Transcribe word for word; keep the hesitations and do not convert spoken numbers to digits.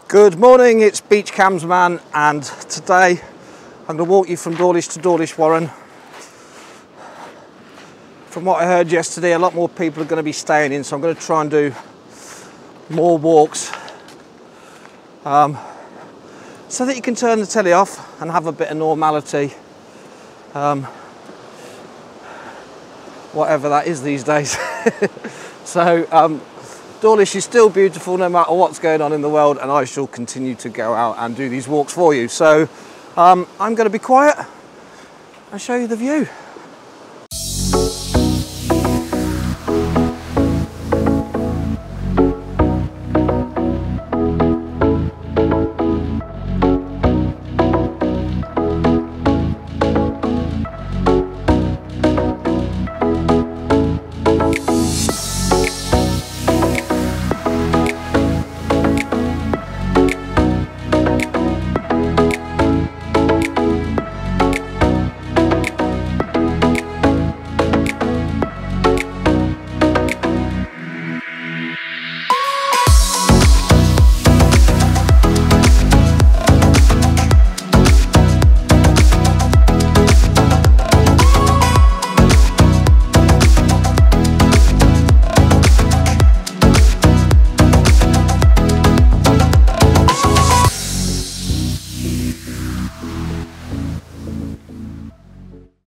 Good morning, it's Beach Cams Man, and today I'm going to walk you from Dawlish to Dawlish Warren. From what I heard yesterday, a lot more people are going to be staying in, so I'm going to try and do more walks um, so that you can turn the telly off and have a bit of normality, um, whatever that is these days. So um, Dawlish is still beautiful no matter what's going on in the world, and I shall continue to go out and do these walks for you. So um, I'm going to be quiet and show you the view.